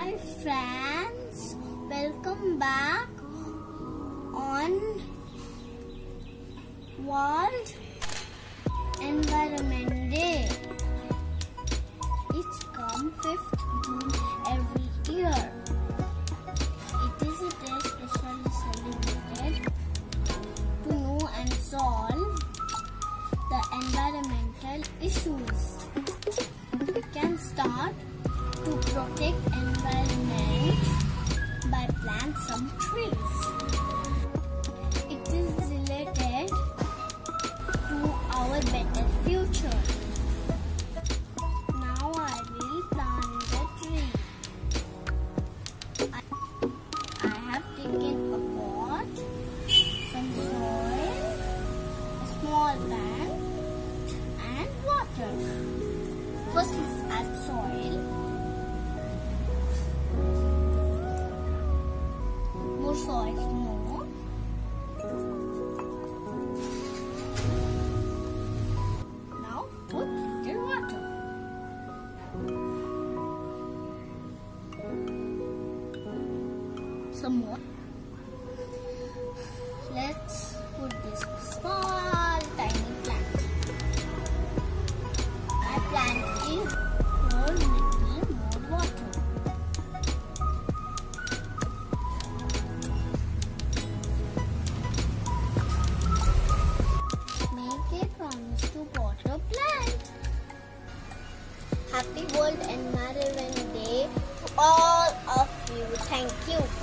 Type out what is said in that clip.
Hi friends, welcome back on World Environment Day. It's come 5th June every year. It is a day specially celebrated to know and solve the environmental issues. We can start to protect environment by plant some trees. It is related to our better future. Now I will plant the tree. I have taken a pot, some soil, a small plant and water. First let's add soil. More soil, more. Now put little water. Some more. Let's put this small tiny plant. My plant is pour little more water. Make a promise to water plant. Happy World Environment Day to all of you. Thank you.